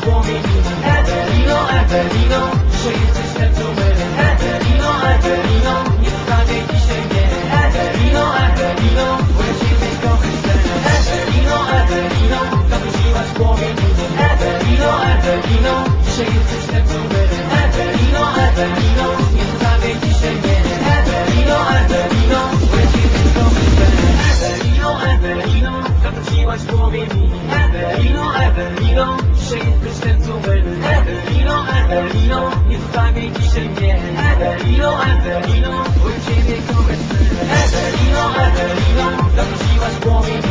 głowie mi. Ewelino, Ewelino, że jesteś sercu mylnym. Ewelino, Ewelino, nie zostawiaj dzisiaj mnie. Ewelino, Ewelino, bo ja ciebie kochać chcę. Ewelino, Ewelino, zawróciłaś w głowie mi. Ewelino, Ewelino, że jesteś sercu mylnym. Ewelino, Ewelino, nie zostawiaj dzisiaj mnie. Ewelino, Ewelino, bo ja ciebie kochać chcę. Ewelino, Ewelino, zawróciłaś w głowie mi. Ewelino, Ewelino, że jesteś sercu mylnym. Ewelino, Ewelino, nie zostawiaj dzisiaj mnie. Ewelino, Ewelino, bo ja ciebie kochać chcę. Ewelino, Ewelino, zawróciłaś w głowie